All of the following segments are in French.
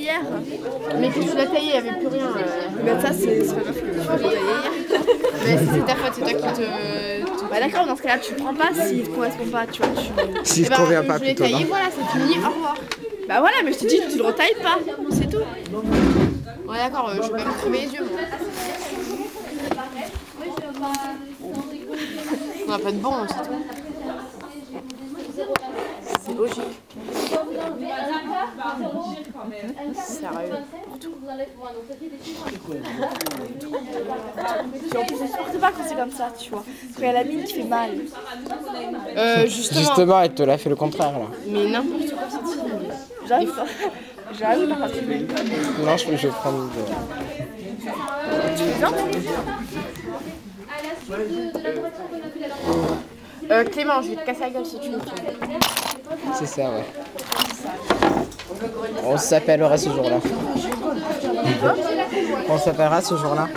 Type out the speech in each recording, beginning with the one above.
hier. Mais que tu l'as taillé, il n'y avait plus rien. Mais ça, c'est pas ma faute. Tu l'as taillé hier. Mais c'est ta faute, c'est toi qui te... Bah d'accord, dans ce cas-là, tu prends pas s'il te correspond pas, tu vois. S'il te convient pas je l'ai plutôt, taillé, non? voilà, c'est fini, au revoir. Bah voilà, mais je te dis, tu le retailles pas, c'est tout. Ouais, d'accord, je vais me crever les yeux, moi. On n'a pas de bon, c'est tout. C'est logique. Sérieux. Puis en plus, je supporte pas quand c'est comme ça, tu vois. Quand il y a la mine qui fait mal. Justement. Elle te l'a fait le contraire là. Mais n'importe quoi, cette fille. J'arrive pas. J'arrive pas à filmer. Non, je vais prendre. Tu fais bien, Clément, je vais te casser la gueule si tu me filmes. C'est ça, ouais. On s'appellera ce jour-là. On s'appellera ce jour-là.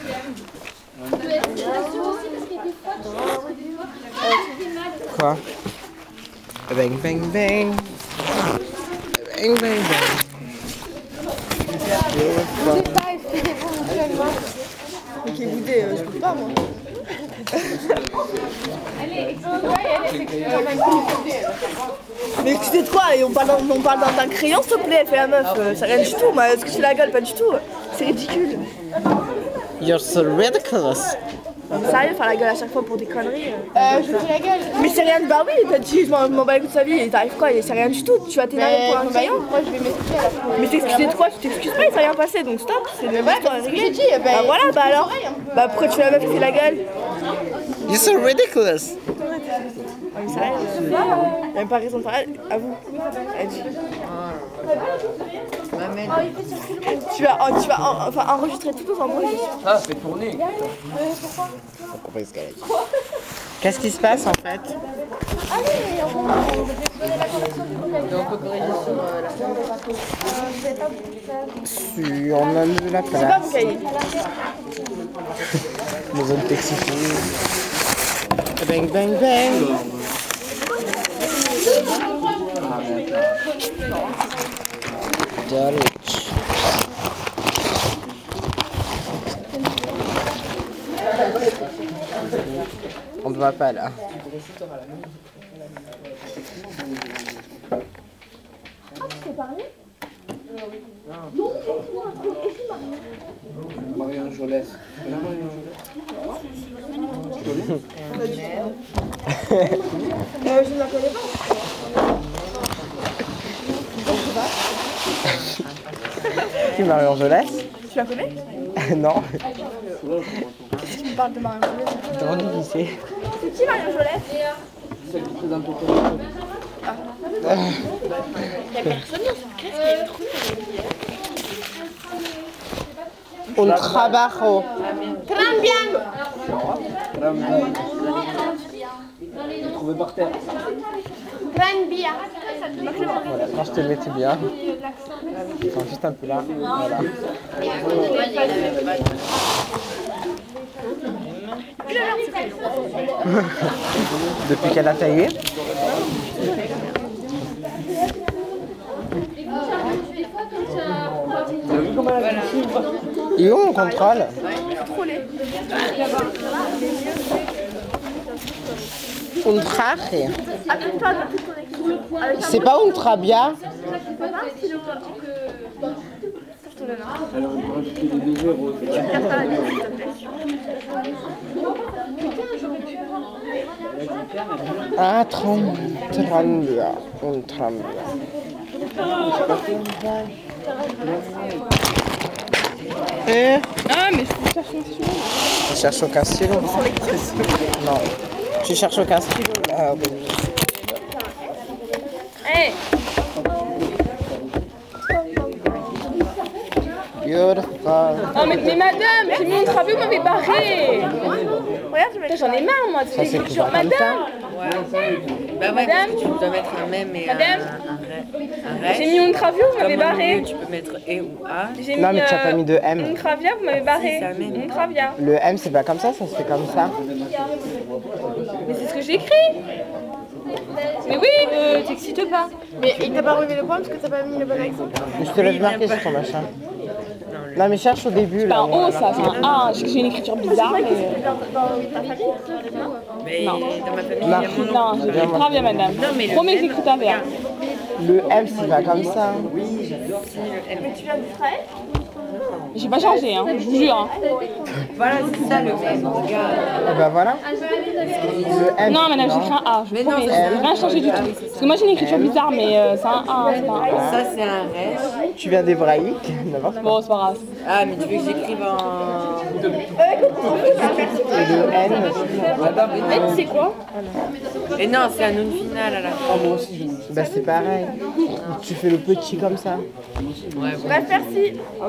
Quoi? Bang bang bang. Bang bang bang. Ok, goûter, je peux pas, moi. Mais excusez de quoi? Et on parle d'un crayon, s'il te plaît, elle fait la meuf. C'est rien du tout, moi. Est-ce que tu la gueule? Pas du tout. C'est ridicule. You're so ridiculous. Sérieux, faire la gueule à chaque fois pour des conneries. Je fais la gueule. Mais c'est rien de. Bah oui, t'as dit, je m'en bats les couilles de sa vie. Et t'arrives quoi? C'est rien du tout. Tu vas t'énerver pour un crayon? Moi, je vais m'excuser à la fin. Mais t'excuser de quoi? Tu t'excuses pas, il s'est rien passé, donc stop. C'est le Ouais, c'est ce que j'ai dit. Bah voilà, bah alors. Bah pourquoi tu fais la meuf qui fait la gueule? You're so ridiculous. Mais sérieux, il n'y a même pas raison de parler. À vous. Elle dit. Tu vas enfin, enregistrer tout en bruit. Ah, fait tourner. Qu'est-ce qui se passe en fait? On peut corriger sur la On a de la C'est pas place. mon cahier. Les zones texifiées. Bang bang bang. Dulwich. On ne va pas là. Marion Jolès. Je ne la connais pas. Qui Marion Jolès? Tu la connais? Non. Qu'est-ce que tu me parles de Marion Jolès? Demande du lycée. C'est qui Marion Jolès? Celle qui présente au téléphone. Il y a personne dans cette classe qui a une trouille. Un trabajo. Trouvé par terre. Voilà, quand je te mettais bien. Enfin, juste un peu là. Voilà. Depuis qu'elle a taillé. Et où on contrôle? Un traje. Appelle-toi, t'as plus de connexion. C'est pas un trabia? Alors, on va rajouter les 2 zéros. Ah, trambia. Un trambia. Ah, mais je cherche un stylo. Tu cherches aucun stylo? Non. Tu cherches aucun stylo là? Hey, Beautiful. oh, mais madame, j'ai mis mon travail, vous m'avez barré. Regarde, je vais J'en ai marre, moi, de Ça, c'est l'écriture. toujours comme Madame, Bah ouais, Madame, parce que tu dois mettre un même et Madame, un reste. j'ai mis mon travail, vous m'avez Comme au barré. milieu, tu peux mettre et ou a. J'ai Non, mais tu n'as pas mis de M. Mon travia, vous m'avez barré. ça mène. Mon travia. Le M, c'est pas comme ça se fait comme ça. Mais c'est ce que j'ai écrit. Mais oui, t'excites pas. Mais il t'a pas relevé le point parce que t'as pas mis le bon accent. Je te laisse marquer sur ton machin. Non mais cherche au début C'est là. pas un O ça, c'est un A. Je sais que j'ai une écriture bizarre. Mais... Dans ta famille? Mais Non. dans ma famille, il y a mon nom. Non, je vais très bien madame. Non, mais le Promets que M. j'écris ta verre. Le M c'est pas comme ça. Mais tu viens d'Israël? J'ai pas changé, hein, je vous jure. Hein. Voilà, c'est ça le même. Regarde. Et bah voilà. Le M. Non madame, j'ai écrit un A, je vous promets. J'ai rien changé du tout. Parce que moi j'ai une écriture bizarre, mais c'est un A, c'est pas un A. Ça, c'est un reste. Tu viens d'hébraïque, n'importe quoi. Bon, c'est pas grave. Ah, mais tu veux que j'écrive en. Et le N. C'est quoi? Et non, c'est un nom final à la fin. Bah c'est pareil. Tu fais le petit comme ça. Ouais, bon. Bref, merci.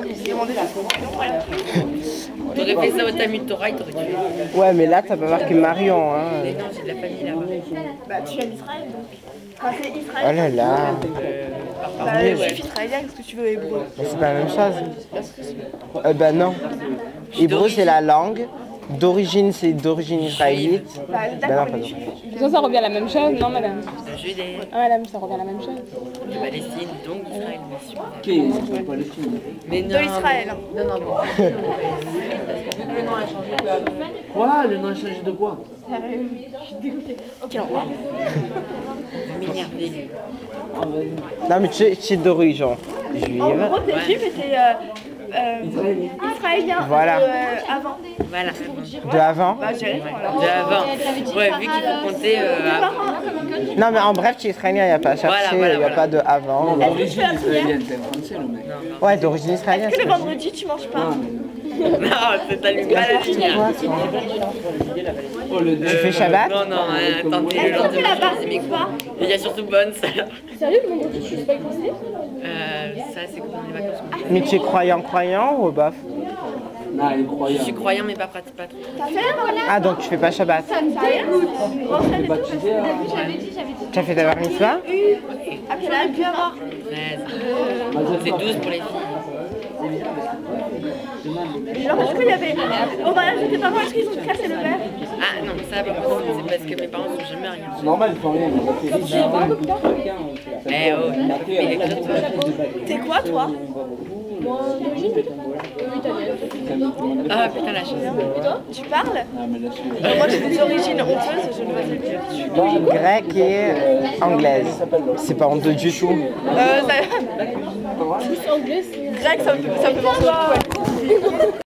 T'aurais fait ça au Tamu Torah, il t'aurait tué. Ouais mais là t'as pas marqué Marion hein. Mais non, j'ai de la famille là-bas. Bah, tu viens d'Israël donc. Enfin, c'est Oh Israël. là là. Bah, juif israélien, qu'est-ce que tu veux, hébreu? Mais c'est pas la même chose. Bah non. Hébreu c'est la langue. D'origine c'est d'origine israélite. Bah, Bah d'accord, non, mais pas les non. juifs. Ça revient à la même chose, non madame? De Judée, Ah madame, ça revient à la même chose. de Palestine, donc d'Israël, bien sûr. Ok, c'est Palestine. Mais non. De l'Israël. Non, non, bon. Parce que vu que le nom a changé peu à peu. Quoi? Le nom a changé de quoi? Ok, au revoir. Vous m'énervez, lui. Non mais tu es d'origine juive. En gros, t'es juif et t'es israélien. Voilà. Avant. Voilà. De avant. Bah, j'ai raison alors. De avant. Ouais, vu qu'il faut compter avant. Non mais en bref tu es israélien, il n'y a pas à chercher, Voilà, il n'y a voilà. pas de avant. L'origine israélienne, t'es français le mec. Ouais d'origine israélienne. Est-ce que c'est le pas- vendredi, tu manges pas? Non, c'est t'allumes pas la lumière. Oh le Tu fais Shabbat? Non, non, attendez, le Est-ce que la lendemain, barre, je dis, mais c'est pas? il y a surtout bonne, ça. Sérieux, le vendredi, je suis pas posté? Ça, c'est comme les vacances. Mais tu es croyant ou bof? Non, il est Je croyant. suis croyant, mais pas pratique, pas trop. T'as fait voilà? Ah donc tu fais pas Shabbat. Ça me dégoûte. Il est baptisé à... Tu as fait ta bar mitzvah? À quel âge? 13. C'est 12 pour les filles. Genre, est-ce qu'il y avait. Au mariage de tes parents, est-ce qu'ils ont cassé le verre? Ah non, ça, par contre, c'est parce que mes parents sont jamais rien. C'est normal, ils font rien. Eh oh, mais écoute, T'es quoi, toi? ah putain, la chance. Tu parles? Moi, j'ai des origines honteuses, je ne vais pas le dire. Grec et anglaise. C'est pas honteux du tout. Grec, ça me fait vendre le coup.